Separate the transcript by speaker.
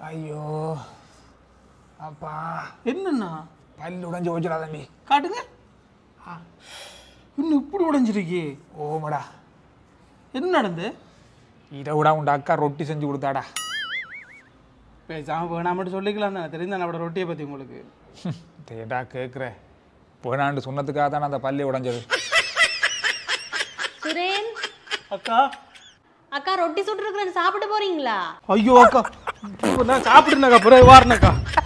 Speaker 1: ஐயோ அப்பா
Speaker 2: என்னண்ணா
Speaker 1: பல்லு உடைஞ்சு ஓச்சுடா தம்பி.
Speaker 2: காட்டுங்க. இன்னும் இப்படி உடைஞ்சிருக்கே.
Speaker 1: ஓமடா.
Speaker 2: என்ன நடந்து?
Speaker 1: இதை விட உண்ட அக்கா ரொட்டி செஞ்சு கொடுத்தாடா.
Speaker 2: பேசாம வேணாமட்டு சொல்லிக்கலாம் தானே, தெரியுது நம்மளோட ரொட்டியை பற்றி உங்களுக்கு.
Speaker 1: தேடா கேட்குறேன், வேணாண்டு சொன்னதுக்காக தானே அந்த பல்லு உடைஞ்சது.
Speaker 3: சுரேன்
Speaker 2: அக்கா
Speaker 3: அக்கா ரொட்டி சுட்டுருக்குறேன், சாப்பிட்டு போறீங்களா?
Speaker 2: ஐயோ அக்கா, நான் சாப்பிட்டுனாக்கா பிறகு வாரினக்கா.